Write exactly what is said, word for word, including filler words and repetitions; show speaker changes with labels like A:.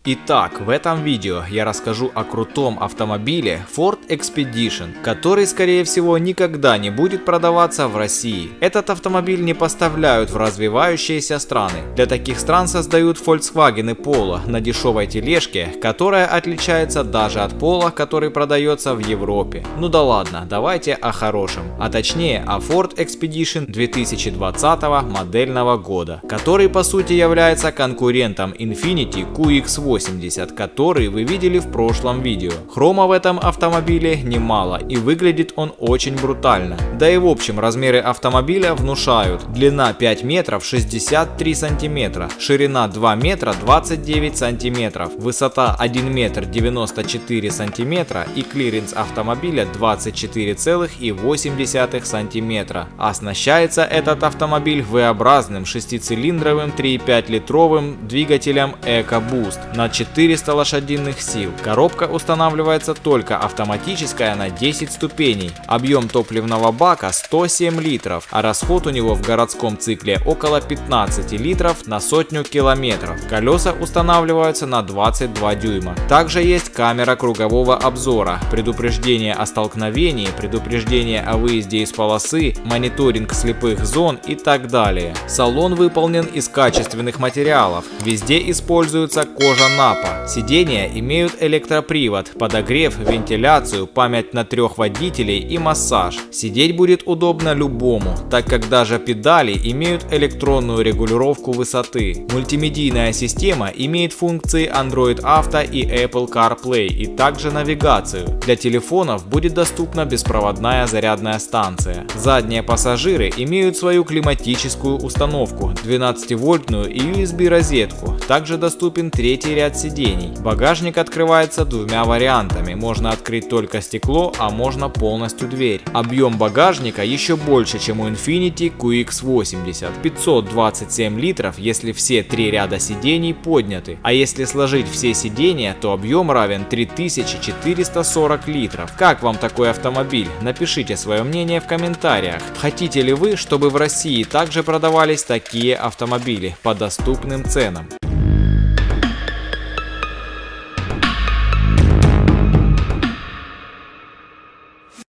A: Итак, в этом видео я расскажу о крутом автомобиле Ford Expedition, который, скорее всего, никогда не будет продаваться в России. Этот автомобиль не поставляют в развивающиеся страны. Для таких стран создают Volkswagen и Polo на дешевой тележке, которая отличается даже от Polo, который продается в Европе. Ну да ладно, давайте о хорошем, а точнее о Ford Expedition две тысячи двадцатого модельного года, который по сути является конкурентом Infiniti кью икс восемьдесят, который вы видели в прошлом видео. Хрома в этом автомобиле немало, и выглядит он очень брутально. Да и в общем размеры автомобиля внушают. Длина пять метров шестьдесят три сантиметра, ширина два метра двадцать девять сантиметров, высота один метр девяносто четыре сантиметра и клиренс автомобиля двадцать четыре целых восемь десятых сантиметра. Оснащается этот автомобиль V-образным шестицилиндровым три и пять литровым двигателем EcoBoost на четыреста лошадиных сил. Коробка устанавливается только автоматическая на десять ступеней. Объем топливного бака сто семь литров, а расход у него в городском цикле около пятнадцати литров на сотню километров. Колеса устанавливаются на двадцать два дюйма. Также есть камера кругового обзора, предупреждение о столкновении, предупреждение о выезде из полосы, мониторинг слепых зон и так далее. Салон выполнен из качественных материалов. Везде используется кожа напа. Сиденья имеют электропривод, подогрев, вентиляцию, память на трех водителей и массаж. Сидеть будет удобно любому, так как даже педали имеют электронную регулировку высоты. Мультимедийная система имеет функции Android Auto и Apple CarPlay и также навигацию. Для телефонов будет доступна беспроводная зарядная станция. Задние пассажиры имеют свою климатическую установку, двенадцативольтную и ю эс би розетку. Также доступен третий ряд сидений. Багажник открывается двумя вариантами. Можно открыть только стекло, а можно полностью дверь. Объем багажника еще больше, чем у Infiniti кью икс восемьдесят. пятьсот двадцать семь литров, если все три ряда сидений подняты. А если сложить все сидения, то объем равен три тысячи четыреста сорок литров. Как вам такой автомобиль? Напишите свое мнение в комментариях. Хотите ли вы, чтобы в России также продавались такие автомобили по доступным ценам?